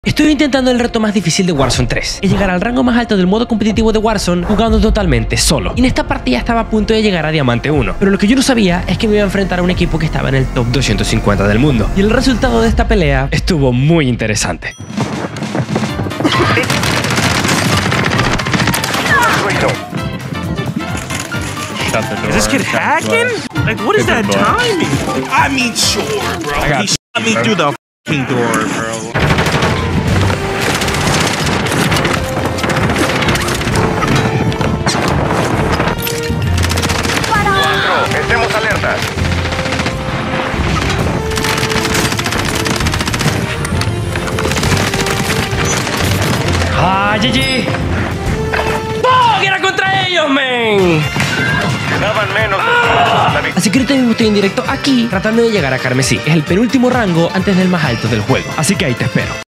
Estoy intentando el reto más difícil de Warzone 3, es llegar al rango más alto del modo competitivo de Warzone jugando totalmente solo. Y en esta partida estaba a punto de llegar a Diamante 1, pero lo que yo no sabía es que me iba a enfrentar a un equipo que estaba en el top 250 del mundo. Y el resultado de esta pelea estuvo muy interesante. Is this kid hacking? Like, what is that timing? I mean, sure, bro. He shot me through the fucking door, bro. Estemos alertas. ¡Ah, GG! ¡Oh, que era contra ellos, men! Quedaban menos de Así que ahorita mismo estoy en directo aquí tratando de llegar a Carmesí. Es el penúltimo rango antes del más alto del juego. Así que ahí te espero.